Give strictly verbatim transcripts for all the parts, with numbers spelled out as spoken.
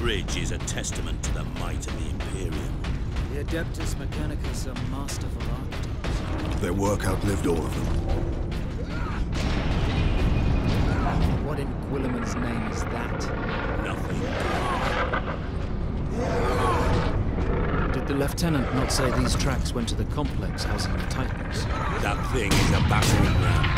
bridge is a testament to the might of the Imperium. The Adeptus Mechanicus are masterful architects. Their work outlived all of them. What in Guilliman's name is that? Nothing. Did the Lieutenant not say these tracks went to the complex housing the Titans? That thing is a battering ram.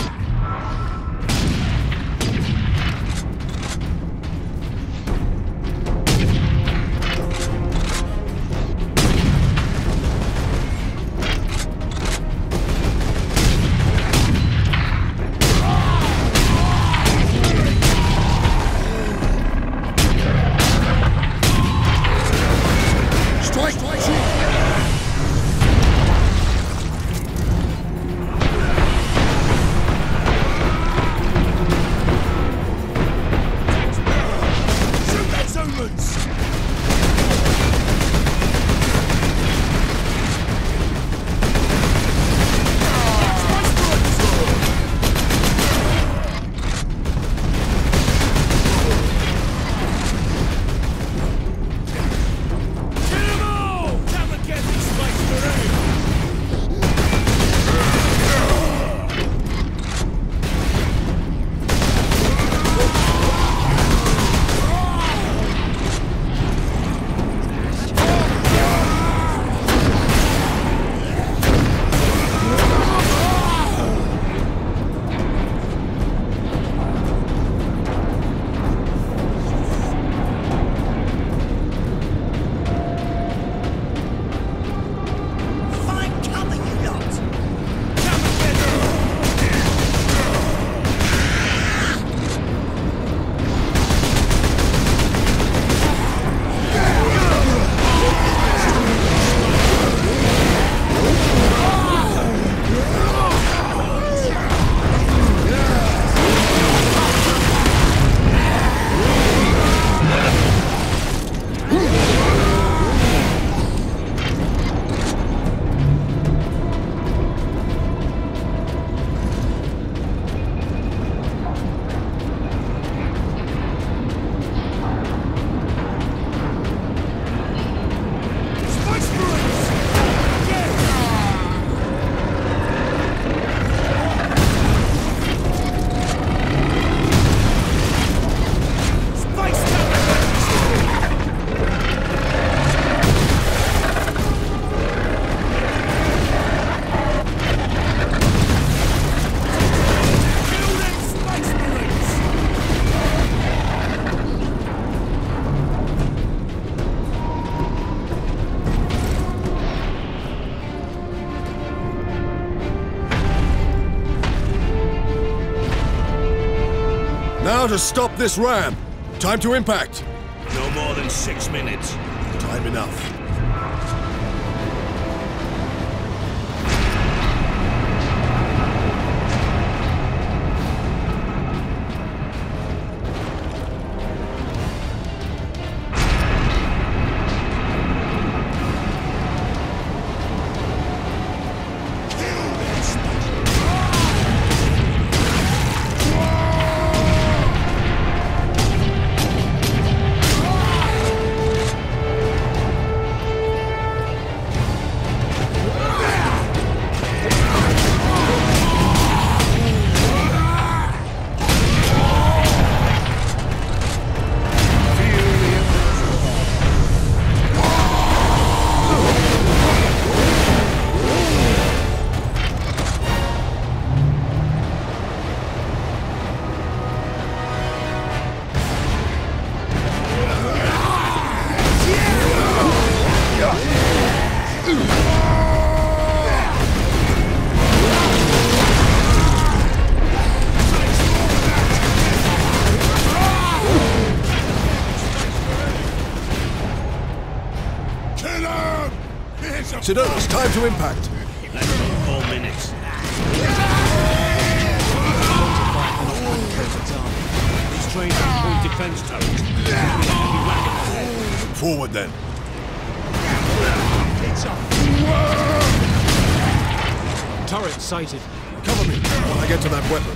Now to stop this ram! Time to impact! No more than six minutes. Time enough. Sidonis, time to impact. Less than four minutes. These trains are full defense turrets. Forward then. Turret sighted. Cover me while I get to that weapon.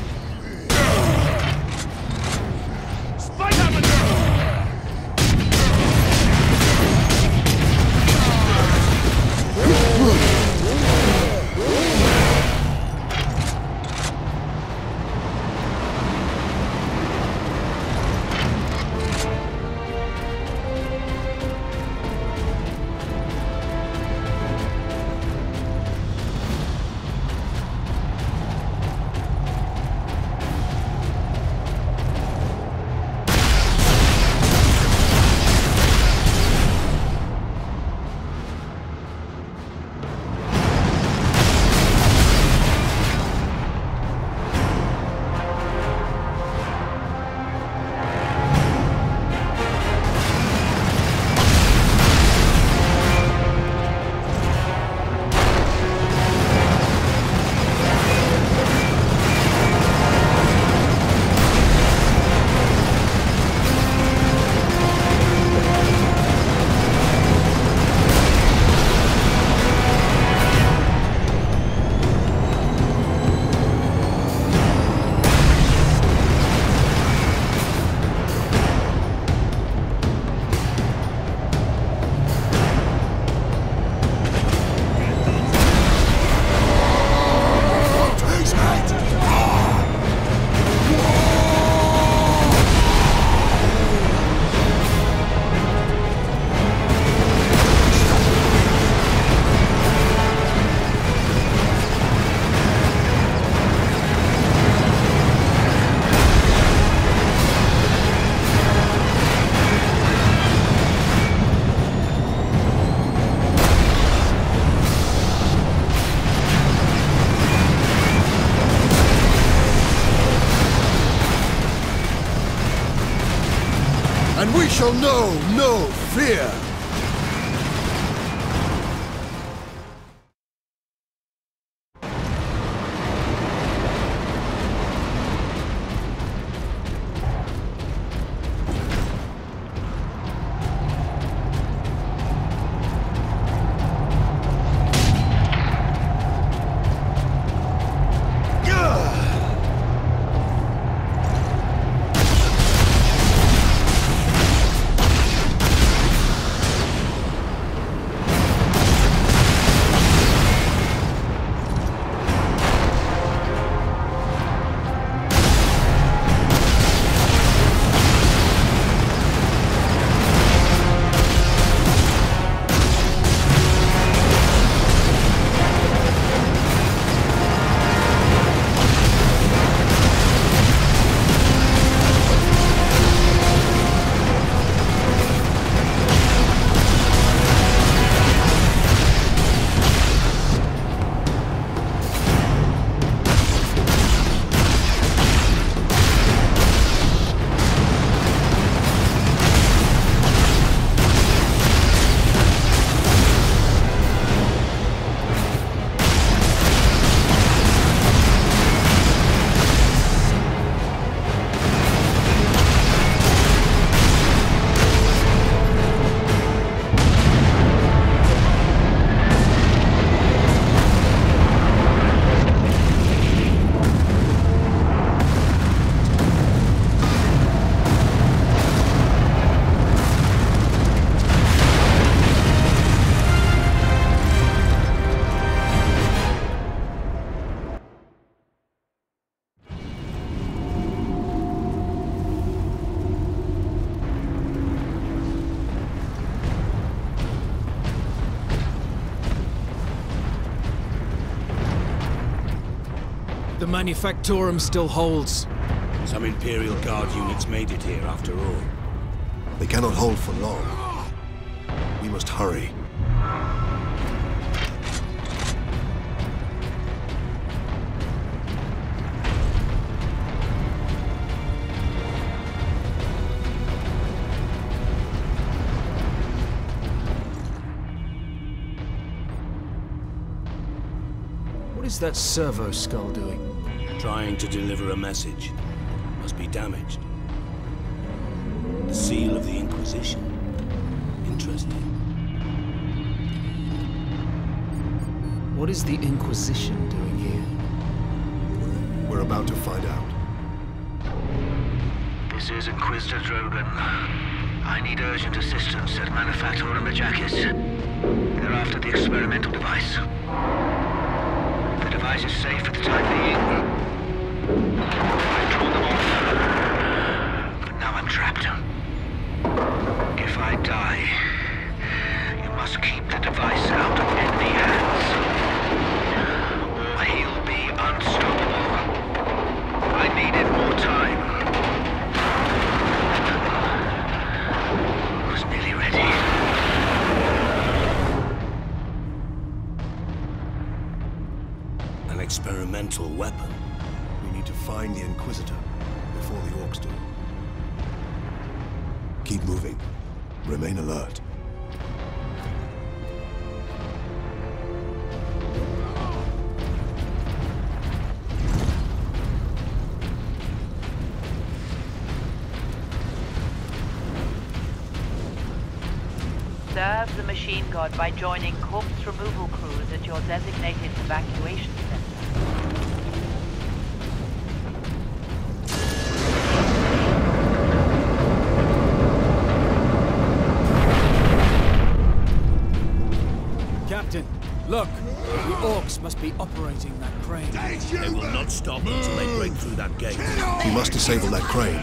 shall know no fear! The Manufactorum still holds. Some Imperial Guard units made it here after all. They cannot hold for long. We must hurry. What is that servo skull doing? Trying to deliver a message. Must be damaged. The seal of the Inquisition. Interesting. What is the Inquisition doing here? We're about to find out. This is Inquisitor Drogan. I need urgent assistance at Manufactorum Ajakis. They're after the experimental device. The device is safe for the time being. I've drawn them off, but now I'm trapped. If I die, you must keep the device out of enemy hands, or he'll be unstoppable. I needed more time. I was nearly ready. An experimental weapon. We need to find the Inquisitor before the Orcs do. Keep moving. Remain alert. Serve the machine god by joining corpse removal crews at your designated evacuation center. Captain, look! The Orcs must be operating that crane. They will not stop until they break through that gate. We must disable that crane.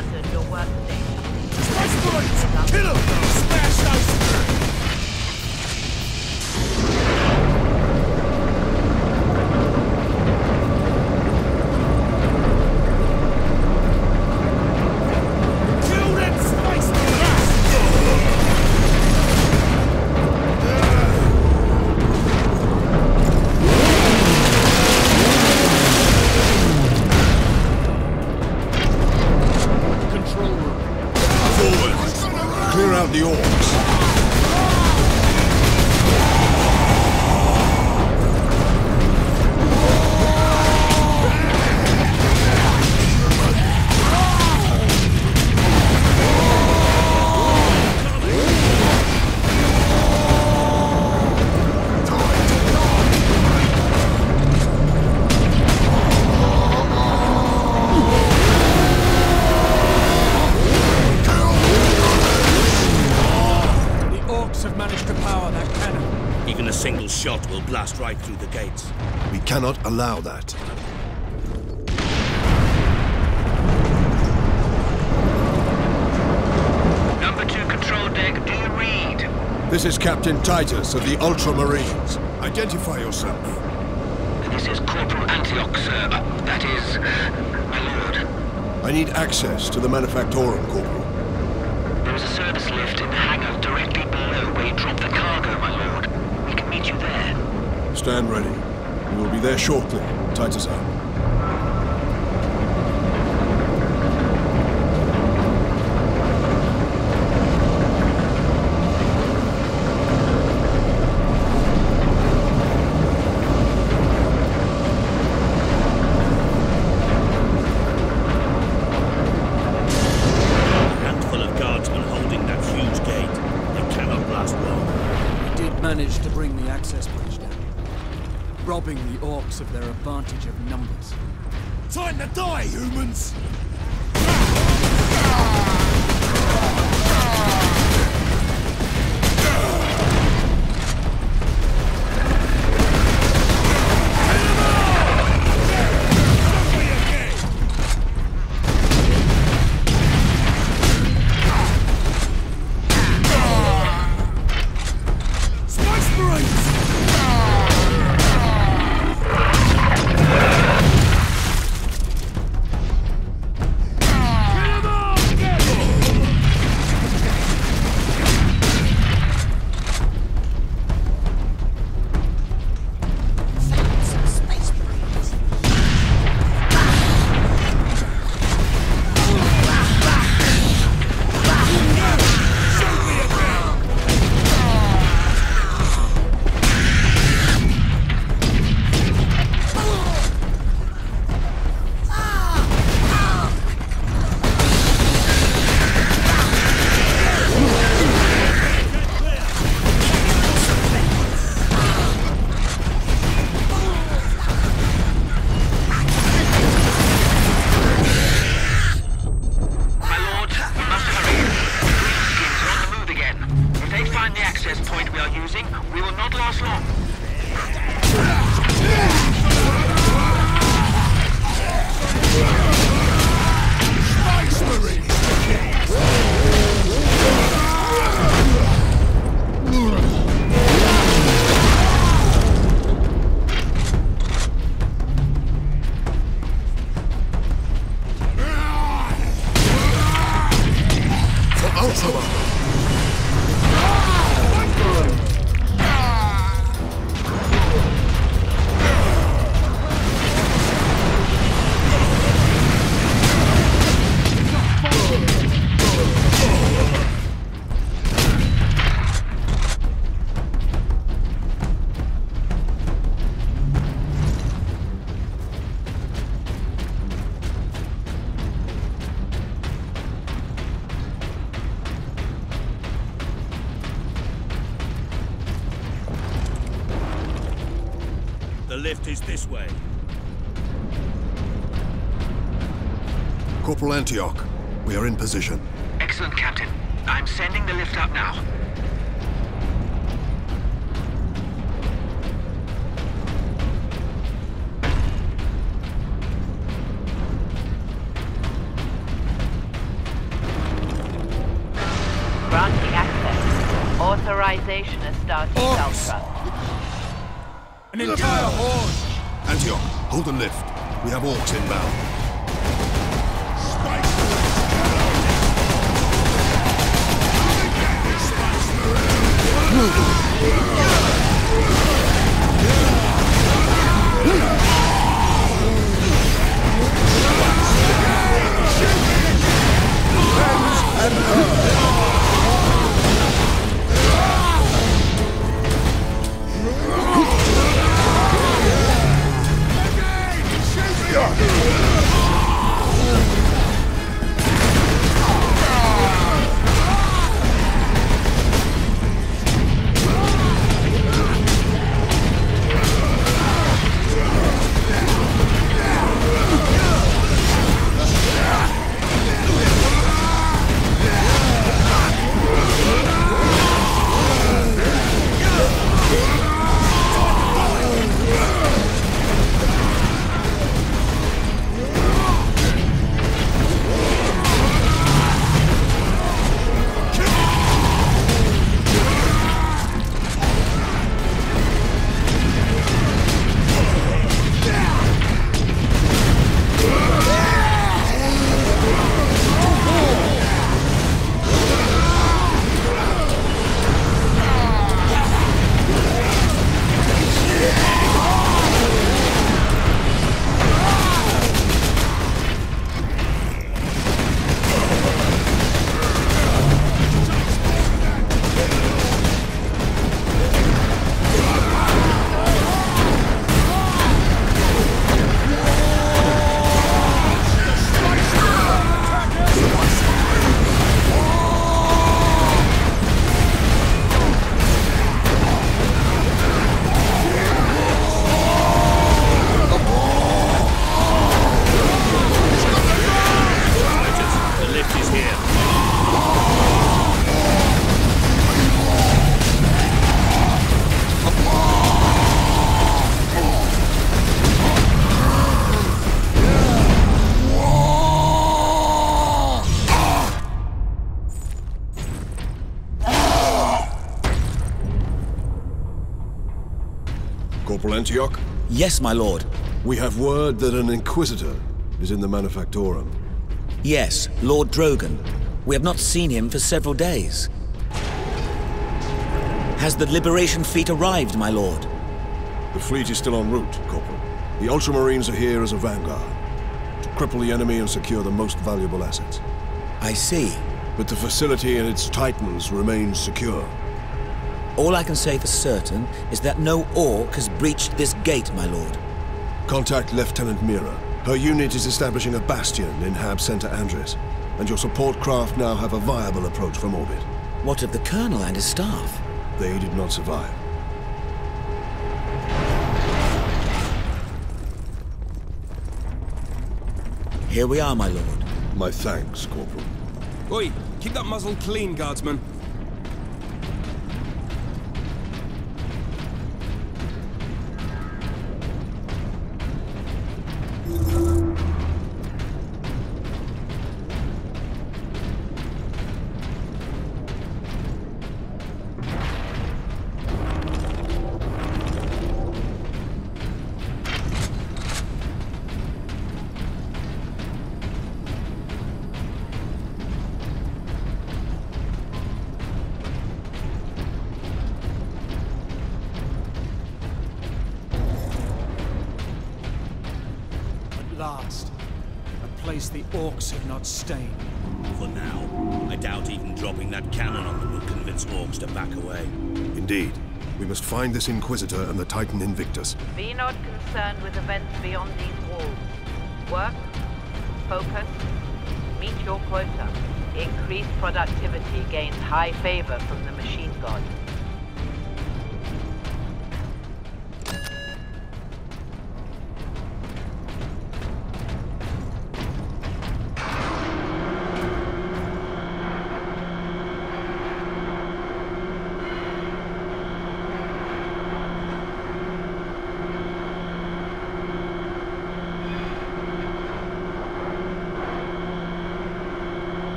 abandoned your workstation. Kill him! Smash those! Clear out the orcs. A single shot will blast right through the gates. We cannot allow that. Number two control deck, do you read? This is Captain Titus of the Ultramarines. Identify yourself. This is Corporal Antioch, sir. Uh, that is, my lord. I need access to the Manufactorum, Corporal. There is a service lift in the hangar directly below where you drop the cargo, my lord. We can meet you there. Stand ready. We will be there shortly. Titus out. Managed to bring the access bridge down, robbing the orcs of their advantage of numbers. Time to die, humans! The lift is this way. Corporal Antioch, we are in position. Excellent, Captain. I'm sending the lift up now. Granting access. Authorization established, Ultra. An entire horde! Antioch, hold the lift. We have orcs inbound. Corporal Antioch? Yes, my lord. We have word that an Inquisitor is in the Manufactorum. Yes, Lord Drogan. We have not seen him for several days. Has the Liberation fleet arrived, my lord? The fleet is still en route, Corporal. The Ultramarines are here as a vanguard, to cripple the enemy and secure the most valuable assets. I see. But the facility and its Titans remain secure. All I can say for certain is that no Orc has breached this gate, my lord. Contact Lieutenant Mira. Her unit is establishing a bastion in Hab Center Andres, and your support craft now have a viable approach from orbit. What of the Colonel and his staff? They did not survive. Here we are, my lord. My thanks, Corporal. Oi, keep that muzzle clean, guardsman. Last, a place the Orcs have not stained. For now, I doubt even dropping that cannon on them will convince Orcs to back away. Indeed. We must find this Inquisitor and the Titan Invictus. Be not concerned with events beyond these walls. Work, focus, meet your quota. Increased productivity gains high favor from the machine god.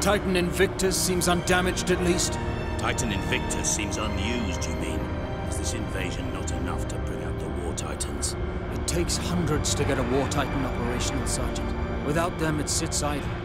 Titan Invictus seems undamaged at least. Titan Invictus seems unused, you mean? Is this invasion not enough to bring out the War Titans? It takes hundreds to get a War Titan operational, Sergeant. Without them, it sits idle.